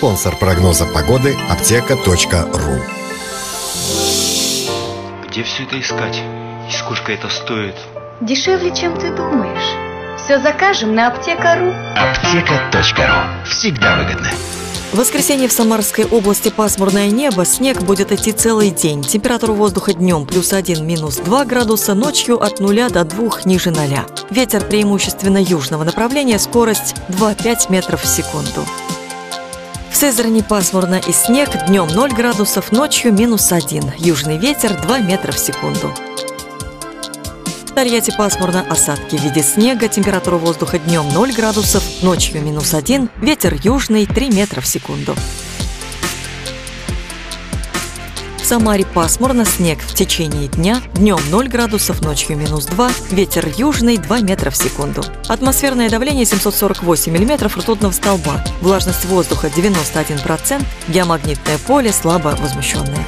Спонсор прогноза погоды – аптека.ру. Где все это искать? И сколько это стоит? Дешевле, чем ты думаешь. Все закажем на аптека.ру. Аптека.ру. Всегда выгодно. В воскресенье в Самарской области пасмурное небо, снег будет идти целый день. Температура воздуха днем +1, -2 градуса, ночью от 0 до 2 ниже 0. Ветер преимущественно южного направления, скорость 2-5 метров в секунду. В Сызрани пасмурно и снег, днем 0 градусов, ночью -1. Южный ветер 2 метра в секунду. В Тольятти пасмурно, осадки в виде снега, температура воздуха днем 0 градусов, ночью -1, ветер южный 3 метра в секунду. В Самаре пасмурно, снег в течение дня, днем 0 градусов, ночью -2, ветер южный 2 метра в секунду. Атмосферное давление 748 миллиметров ртутного столба, влажность воздуха 91%, геомагнитное поле слабо возмущенное.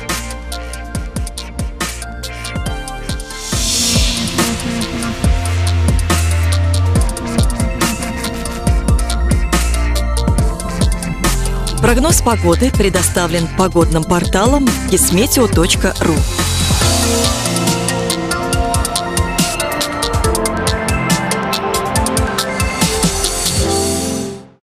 Прогноз погоды предоставлен погодным порталом kismeteo.ru.